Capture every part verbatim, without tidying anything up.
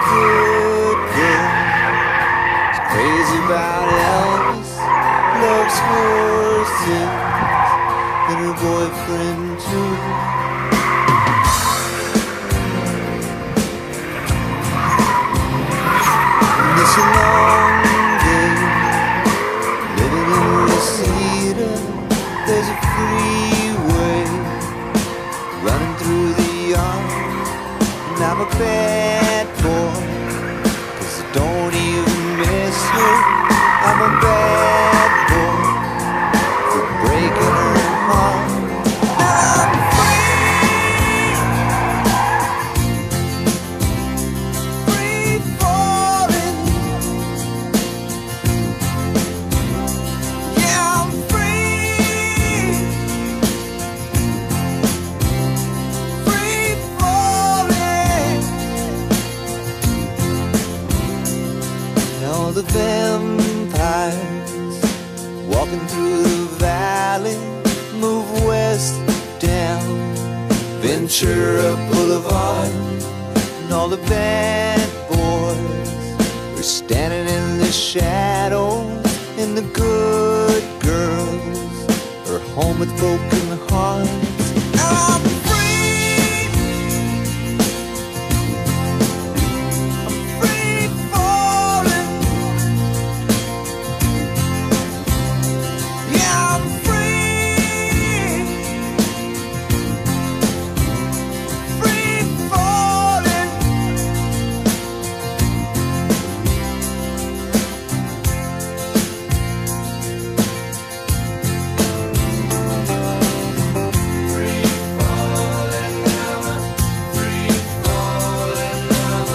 good girl is crazy about Elvis, loves horses and her boyfriend too. And it's a long day living in Reseda. There's a freeway running through the yard, and I'm a bad boy, 'cause I don't even miss her. I'm a bad boy for breaking her heart. I'm free, free falling. Yeah, I'm free, free falling. And all the vampires walking through the valley move west down Ventura Boulevard, and all the bad boys are standing in the shadows, and the good girls are home with broken hearts. I'm free, I'm free falling. Yeah, I'm free, free falling. Free falling now, free falling now.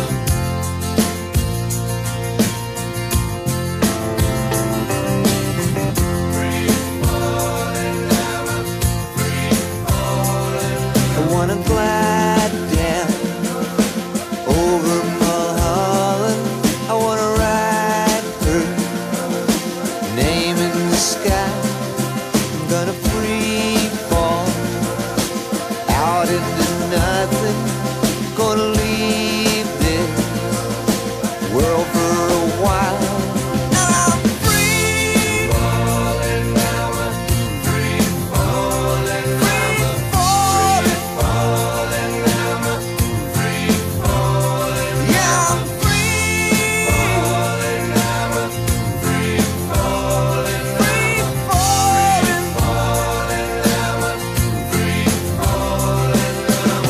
Free falling now, free falling. I wanna glide down over Mulholland. I wanna write her name in the sky. I'm gonna free fall out into nothing. Gonna leave this world for a while. I'm free falling now, free falling now, free falling now, free falling. Yeah, I'm free falling now, free falling, free falling, falling now, free falling now.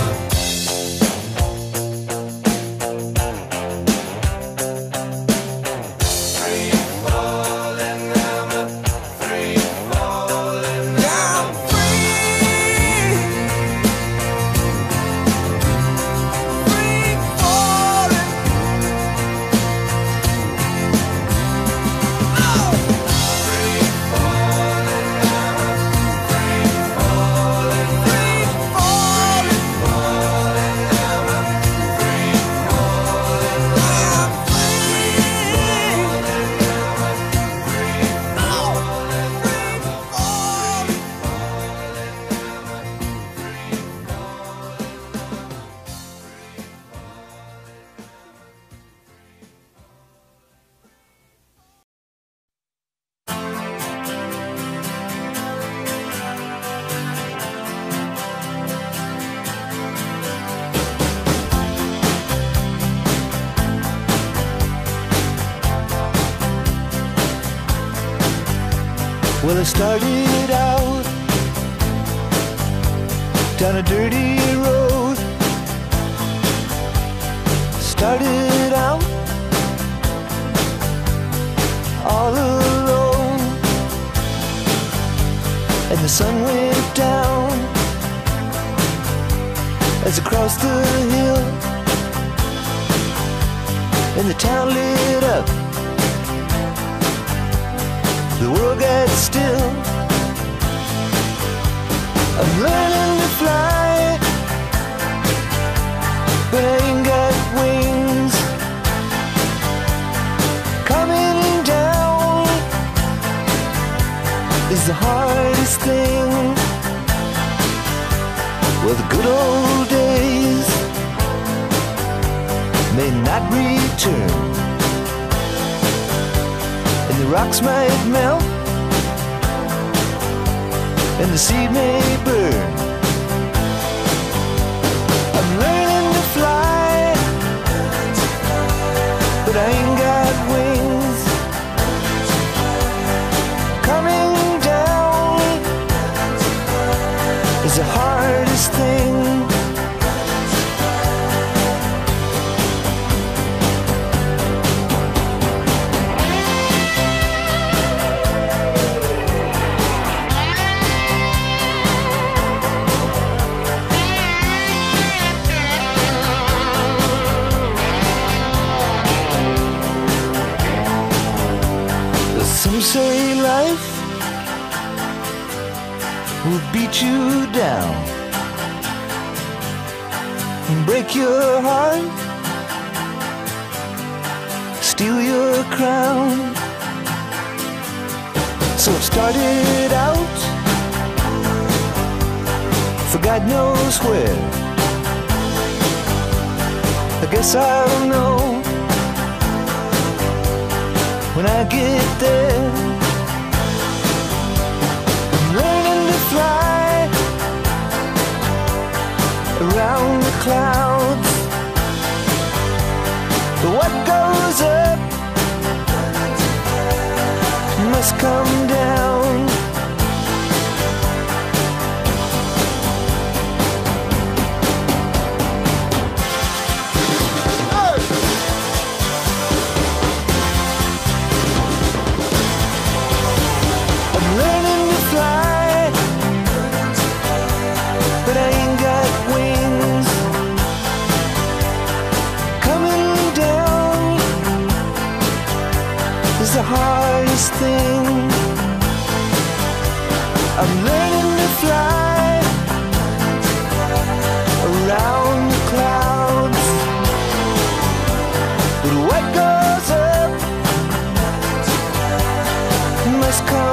Free falling now, free falling now. I'm free, free falling. Oh! Free falling now, free falling, free falling, falling now, free falling. I'm free falling now, free falling, free falling, well, I started out down a dirty road. Started out all alone, and the sun went down as I crossed the hill, and the town lit up. The world got still. I'm learning to fly, but I ain't got wings. Coming down is the hardest thing. Well, the good old days may not return, and the rocks might melt, and the sea may burn. I'm learning to fly, but I ain't got wings. Coming down is the hardest thing. Some say life will beat you down and break your heart, steal your crown. So it started out for God knows where. I guess I'll know when I get there. I'm learning to fly around the clouds, but what goes up must come down. But I ain't got wings. Coming down is the hardest thing. I'm learning to fly around the clouds, but what goes up must come